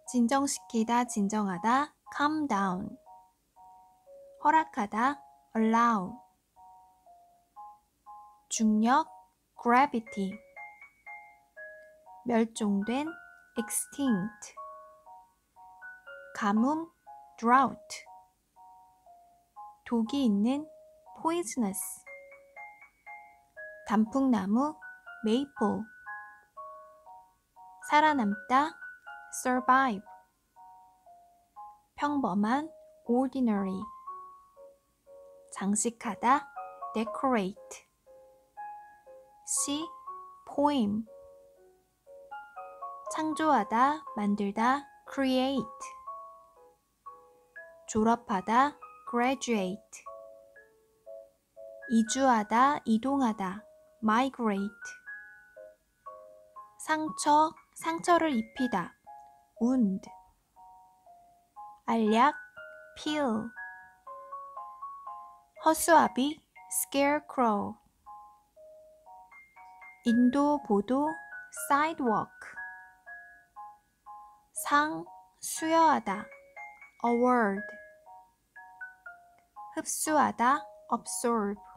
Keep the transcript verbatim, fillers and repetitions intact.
진정시키다, 진정하다, calm down. 허락하다, allow. 중력, gravity. 멸종된, extinct. 가뭄, drought. 독이 있는, poisonous. 단풍나무, maple. 살아남다, survive. 평범한, ordinary. 장식하다, decorate. 시, poem. 창조하다, 만들다, create. 졸업하다, graduate. 이주하다, 이동하다, migrate. 상처, 상처를 입히다, wound. 알약, pill. 허수아비, scarecrow. 인도, 보도, sidewalk. 상, 수여하다, award. 흡수하다, absorb.